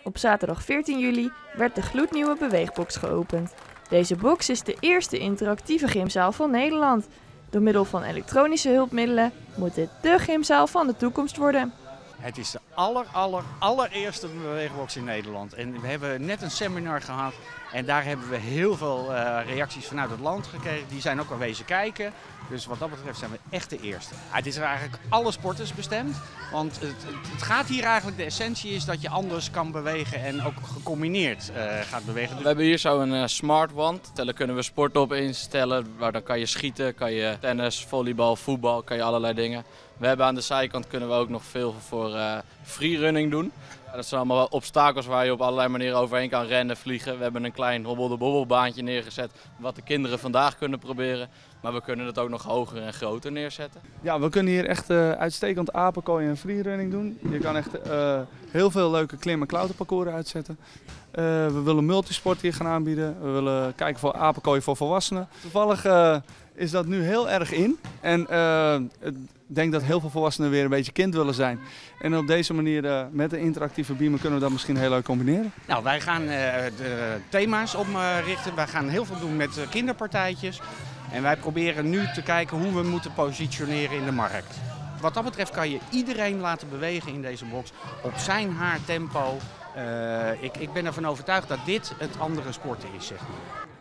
Op zaterdag 14 juli werd de gloednieuwe beweegbox geopend. Deze box is de eerste interactieve gymzaal van Nederland. Door middel van elektronische hulpmiddelen moet dit de gymzaal van de toekomst worden. Het is de allereerste beweegbox in Nederland. En we hebben net een seminar gehad en daar hebben we heel veel reacties vanuit het land gekregen. Die zijn ook al wezen kijken. Dus wat dat betreft zijn we echt de eerste. Het is eigenlijk alle sporters bestemd. Want het gaat hier eigenlijk, de essentie is dat je anders kan bewegen en ook gecombineerd gaat bewegen. We hebben hier zo een smartwand. Daar kunnen we sporten op instellen. Waar dan kan je schieten, kan je tennis, volleybal, voetbal, kan je allerlei dingen. We hebben aan de zijkant kunnen we ook nog veel voor freerunning doen. Dat zijn allemaal obstakels waar je op allerlei manieren overheen kan rennen, vliegen. We hebben een klein hobbelde-bobbelbaantje neergezet wat de kinderen vandaag kunnen proberen. Maar we kunnen het ook nog hoger en groter neerzetten. Ja, we kunnen hier echt uitstekend apenkooien en freerunning doen. Je kan echt heel veel leuke klim- en klauterparcours uitzetten. We willen multisport hier gaan aanbieden. We willen kijken voor apenkooien voor volwassenen. Toevallig is dat nu heel erg in. En ik denk dat heel veel volwassenen weer een beetje kind willen zijn. En op deze manier met de interactieve beamer kunnen we dat misschien heel leuk combineren. Nou, wij gaan de thema's oprichten. Wij gaan heel veel doen met kinderpartijtjes. En wij proberen nu te kijken hoe we moeten positioneren in de markt. Wat dat betreft kan je iedereen laten bewegen in deze box op zijn haar tempo. Ik ben ervan overtuigd dat dit het andere sporten is, zeg maar.